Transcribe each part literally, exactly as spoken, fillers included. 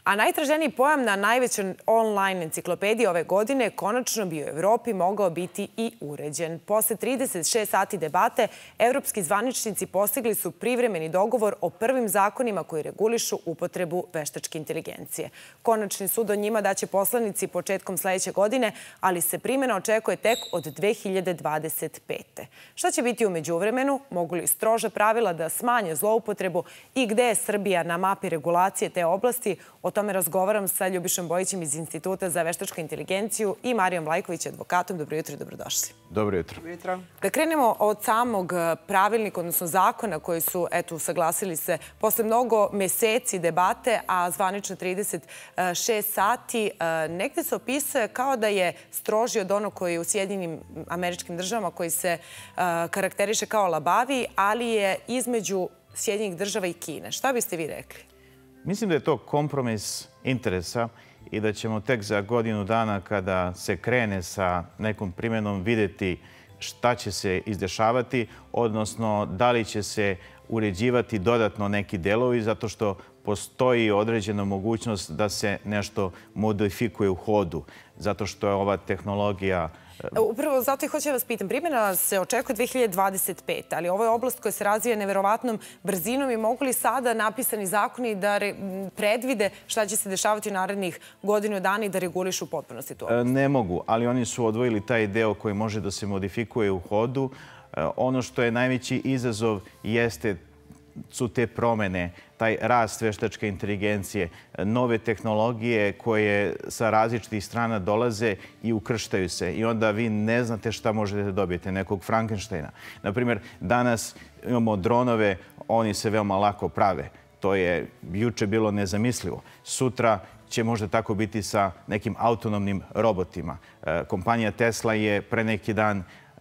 A najtraženiji pojam na najvećoj online enciklopediji ove godine konačno bi u Evropi mogao biti i uređen. Posle trideset šest sati debate, evropski zvaničnici postigli su privremeni dogovor o prvim zakonima koji regulišu upotrebu veštačke inteligencije. Konačni sud o njima daće poslanici početkom sledeće godine, ali se primjena očekuje tek od dve hiljade dvadeset pete. Šta će biti u međuvremenu? Mogu li stroža pravila da smanje zloupotrebu i gde je Srbija na mapi regulacije te oblasti? O tome razgovaram sa Ljubišom Bojićem iz Instituta za veštačku inteligenciju i Marijom Vlajković, advokatom. Dobro jutro i dobrodošli. Dobro jutro. Da krenemo od samog pravilnika, odnosno zakona koji su, eto, usaglasili se posle mnogo meseci debate, a zvanično trideset šest sati, negde se opisuje kao da je stroži od onog koji je u Sjedinjenim Američkim Državama, koji se karakteriše kao labavi, ali je između Sjedinjenih Država i Kine. Šta biste vi rekli? Mislim da je to kompromis interesa i da ćemo tek za godinu dana kada se krene sa nekom primjenom vidjeti šta će se izdešavati, odnosno da li će se uređivati dodatno neki delovi, zato što postoji određena mogućnost da se nešto modifikuje u hodu, zato što je ova tehnologija... Upravo zato i hoću da vas pitam. Primjena se očekuje dve hiljade dvadeset pete, ali ovo je oblast koja se razvija neverovatnom brzinom i mogu li sada napisani zakoni da predvide šta će se dešavati u narednih godinu dana i da regulišu u potpunosti tu oblast? Ne mogu, ali oni su odvojili taj deo koji može da se modifikuje u hodu. Ono što je najveći izazov jeste su te promene, taj rast veštačke inteligencije, nove tehnologije koje sa različitih strana dolaze i ukrštaju se. I onda vi ne znate šta možete da dobijete, nekog Frankensteina. Naprimjer, danas imamo dronove, oni se veoma lako prave. To je juče bilo nezamislivo. Sutra će možda tako biti sa nekim autonomnim robotima. Kompanija Tesla je pre neki dan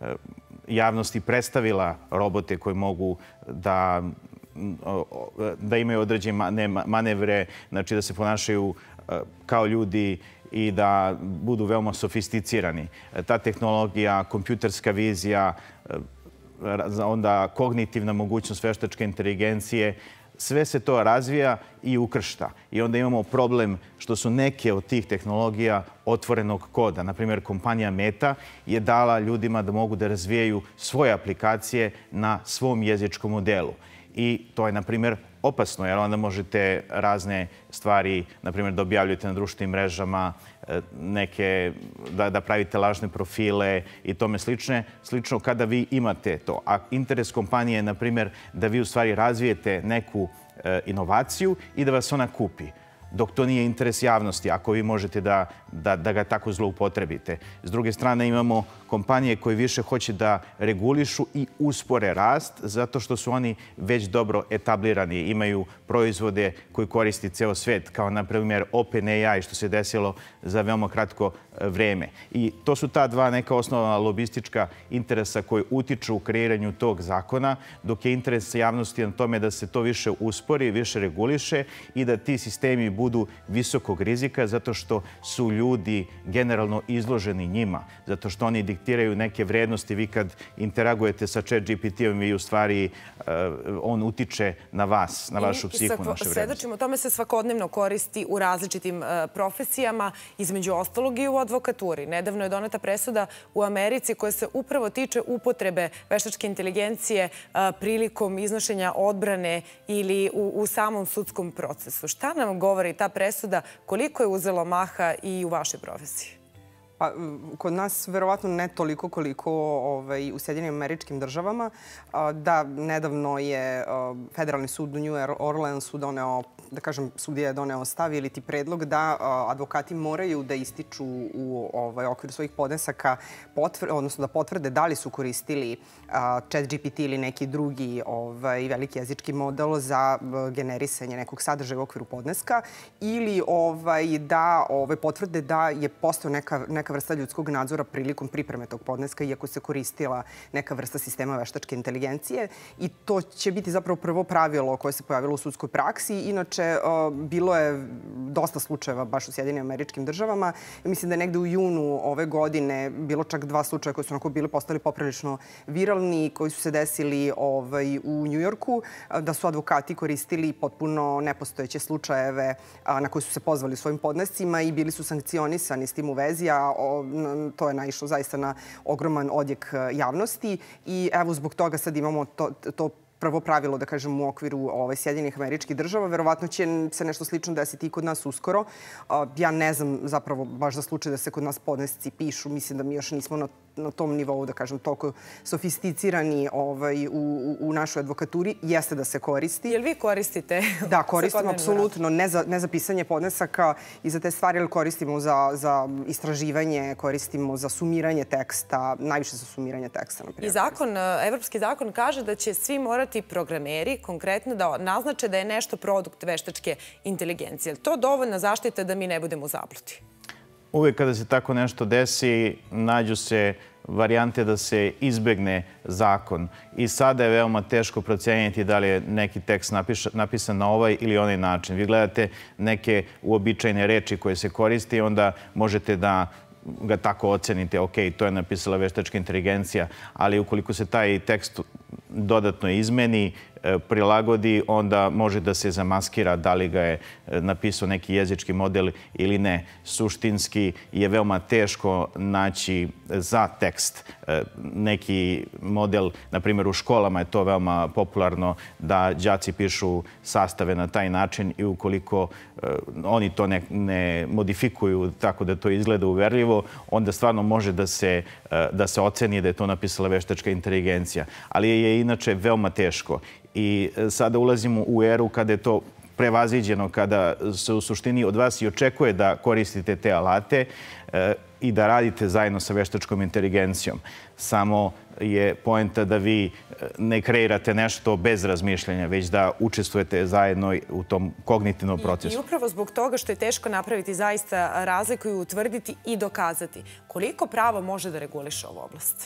javnosti predstavila robote koji mogu da da imaju određene manevre, znači da se ponašaju kao ljudi i da budu veoma sofisticirani. Ta tehnologija, kompjuterska vizija, onda kognitivna mogućnost veštačke inteligencije, sve se to razvija i ukršta. I onda imamo problem što su neke od tih tehnologija otvorenog koda. Naprimjer, kompanija Meta je dala ljudima da mogu da razvijaju svoje aplikacije na svom jezičkom modelu. I to je, na primjer, opasno, jer onda možete razne stvari, na primjer, da objavljujete na društvenim mrežama, neke, da, da pravite lažne profile i tome slične. Slično kada vi imate to. A interes kompanije je, na primjer, da vi u stvari razvijete neku e, inovaciju i da vas ona kupi. Dok to nije interes javnosti, ako vi možete da, da, da ga tako zloupotrebite. S druge strane, imamo kompanije koje više hoće da regulišu i uspore rast, zato što su oni već dobro etablirani. Imaju proizvode koji koristi ceo svet, kao na primjer OpenAI, što se desilo za veoma kratko vreme. I to su ta dva neka osnovna lobistička interesa koji utiču u kreiranju tog zakona, dok je interes javnosti na tome da se to više uspori, više reguliše i da ti sistemi budu visokog rizika, zato što su ljudi generalno izloženi njima, zato što oni diktiraju neke vrednosti. Vi kad interagujete sa Chat G P T-om, vi u stvari on utiče na vas, na vašu psihu, naše vrednosti. Svedočimo, tome se svakodnevno koristi u različitim profesijama, između ostalog i u advokaturi. Nedavno je doneta presuda u Americi koja se upravo tiče upotrebe veštačke inteligencije prilikom iznošenja odbrane ili u, u samom sudskom procesu. Šta nam govori ta presuda, koliko je uzelo maha i u vašoj profesiji? Pa, kod nas verovatno ne toliko koliko ovaj, u Sjedinjenim Američkim Državama. Da, nedavno je Federalni sud u New Orleansu doneo, da kažem, sudija je doneo stav ili ti predlog da advokati moraju da ističu u ovaj, okviru svojih podnesaka, odnosno da potvrde da li su koristili Chat G P T ili neki drugi ovaj, veliki jezički model za generisanje nekog sadržaja u okviru podneska ili ovaj, da ovaj, potvrde da je postao neka, neka vrsta ljudskog nadzora prilikom pripreme tog podneska, iako se koristila neka vrsta sistema veštačke inteligencije. I to će biti zapravo prvo pravilo koje se pojavilo u sudskoj praksi. Inače, bilo je dosta slučajeva baš u Sjedinim Američkim Državama. Mislim da je negde u junu ove godine bilo čak dva slučaja koji su onako bili postali poprilično viralni, koji su se desili u Njujorku, da su advokati koristili potpuno nepostojeće slučajeve na koje su se pozvali u svojim podnescima i bili su sankcionisani s tim u vezi, a to je naišlo zaista na ogroman odjek javnosti. I evo zbog toga sad imamo to, to prvo pravilo, da kažem, u okviru Sjedinih Američkih Država. Verovatno će se nešto slično desiti i kod nas uskoro. Ja ne znam zapravo baš za slučaj da se kod nas podnesci pišu. Mislim da mi još nismo na na tom nivou, da kažem, toliko sofisticirani u našoj advokaturi. Jeste da se koristi. Jel vi koristite? Da, koristimo apsolutno. Ne za pisanje podnesaka i za te stvari, ali koristimo za istraživanje, koristimo za sumiranje teksta, najviše za sumiranje teksta. I zakon, evropski zakon kaže da će svi morati programeri konkretno da naznače da je nešto produkt veštačke inteligencije. Je li to dovoljna zaštita da mi ne budemo u zabludi? Uvijek kada se tako nešto desi, nađu se varijante da se izbegne zakon. I sada je veoma teško procenjiti da li je neki tekst napisan na ovaj ili onaj način. Vi gledate neke uobičajene reči koje se koriste i onda možete da ga tako ocenite. Ok, to je napisala veštačka inteligencija, ali ukoliko se taj tekst dodatno izmeni, prilagodi, onda može da se zamaskira da li ga je napisao neki jezički model ili ne. Suštinski je veoma teško naći za tekst neki model. Na primjer, u školama je to veoma popularno da đaci pišu sastave na taj način i ukoliko oni to ne modifikuju tako da to izgleda uverljivo, onda stvarno može da se oceni da je to napisala veštačka inteligencija. Ali je inače veoma teško. I sada ulazimo u eru kada je to prevaziđeno, kada se u suštini od vas i očekuje da koristite te alate i da radite zajedno sa veštačkom inteligencijom. Samo je poenta da vi ne kreirate nešto bez razmišljanja, već da učestvujete zajedno u tom kognitivnom procesu. I upravo zbog toga što je teško napraviti zaista razliku i utvrditi i dokazati, koliko pravo može da reguliše ovu oblast?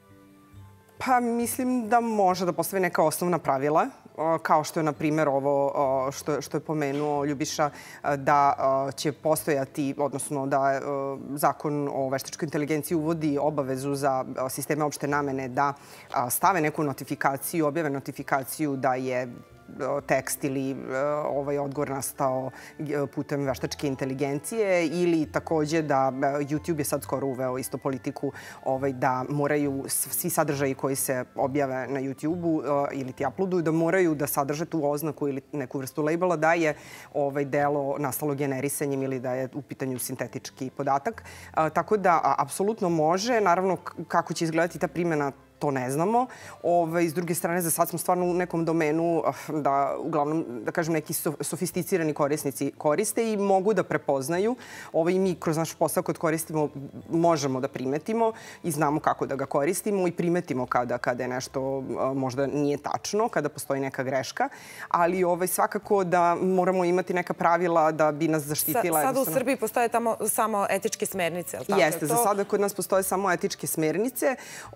Pa mislim da može da postavi neka osnovna pravila, kao što je, na primjer, ovo što je pomenuo Ljubiša, da će postojati, odnosno da zakon o veštačkoj inteligenciji uvodi obavezu za sisteme opšte namene da stave neku notifikaciju, objave notifikaciju da je tekst ili ovaj odgovor nastao putem veštačke inteligencije ili također da YouTube je sad skoro uveo isto politiku da moraju svi sadržaji koji se objave na YouTube-u ili ti uploaduju da moraju da sadrže tu oznaku ili neku vrstu labela da je delo nastalo generisanjem ili da je u pitanju sintetički podatak. Tako da, apsolutno može. Naravno, kako će izgledati ta primjena, to ne znamo. S druge strane, za sad smo stvarno u nekom domenu da, uglavnom, da kažem, neki sofisticirani korisnici koriste i mogu da prepoznaju. I mi kroz naš posao kod koristimo možemo da primetimo i znamo kako da ga koristimo i primetimo kada je nešto možda nije tačno, kada postoji neka greška. Ali svakako da moramo imati neka pravila da bi nas zaštitila. Sada u Srbiji postoje tamo samo etičke smernice. Jeste, za sada kod nas postoje samo etičke smernice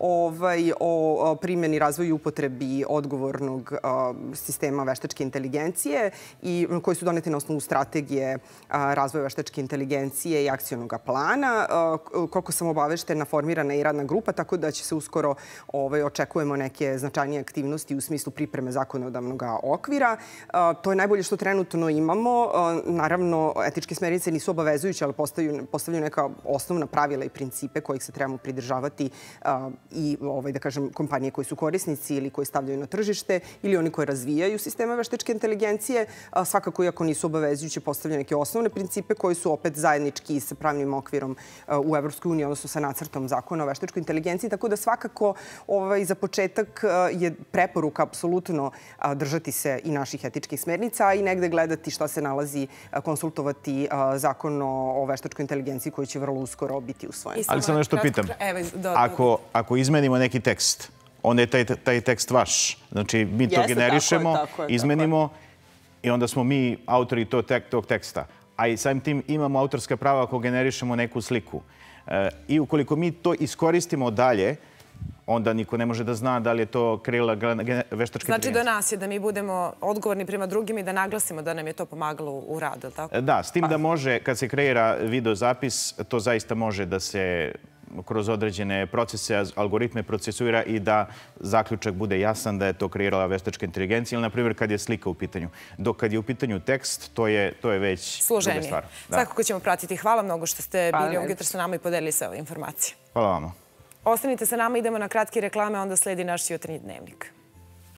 o primjeni, razvoju i upotrebi odgovornog sistema veštačke inteligencije i koji su doneti na osnovu strategije razvoja veštačke inteligencije i akcionog plana. Koliko sam obaveštena, formirana je i radna grupa, tako da će se uskoro očekujemo neke značajnije aktivnosti u smislu pripreme zakonodavnog okvira. To je najbolje što trenutno imamo. Naravno, etičke smernice nisu obavezujuće, ali postavljaju neka osnovna pravila i principe kojih se trebamo pridržavati i da kažem, kompanije koji su korisnici ili koji stavljaju na tržište ili oni koji razvijaju sisteme veštačke inteligencije. Svakako, iako nisu obavezujuće, postavljaju neke osnovne principe koji su opet zajednički sa pravnim okvirom u Evropskoj uniji, odnosno sa nacrtom zakona o veštačkoj inteligenciji. Tako da svakako za početak je preporuka apsolutno držati se i naših etičkih smernica i negde gledati šta se nalazi, konsultovati zakon o veštačkoj inteligenciji koji će vrlo uskoro biti usvojen. Ali sam nešto pitam. Ako izmenimo neki tekst, onda je taj tekst vaš. Znači, mi to generišemo, izmenimo i onda smo mi autori tog teksta. A i samim tim imamo autorska prava ako generišemo neku sliku. I ukoliko mi to iskoristimo dalje, onda niko ne može da zna da li je to kreirala veštačka inteligencija. Znači do nas je da mi budemo odgovorni prema drugima i da naglasimo da nam je to pomagalo u radu, ili tako? Da, s tim da može, kad se kreira videozapis, to zaista može da se kroz određene procese, algoritme procesuira i da zaključak bude jasan da je to kreirala veštačka inteligencija ili, na primjer, kad je slika u pitanju. Dok kad je u pitanju tekst, to je, to je već druga stvar. Svakako ćemo pratiti. Hvala mnogo što ste bili ovdje jutros sa nama i podelili sve ove informacije. Hvala vama. Ostanite sa nama, idemo na kratke reklame, onda sledi naš jutarnji dnevnik.